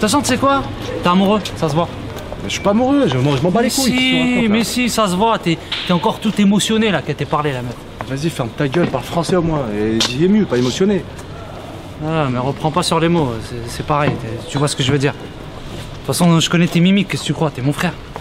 façon, tu sais quoi? T'es amoureux, ça se voit. Mais je suis pas amoureux, je m'en bats les couilles. Si, mais si, ça se voit. T'es encore tout émotionné là qu'elle t'ait parlé, la meuf. Vas-y, ferme ta gueule, parle français au moins. Et dis mieux, pas émotionné. Ah, mais reprends pas sur les mots, c'est pareil. Tu vois ce que je veux dire. De toute façon, je connais tes mimiques, qu'est-ce que tu crois? T'es mon frère.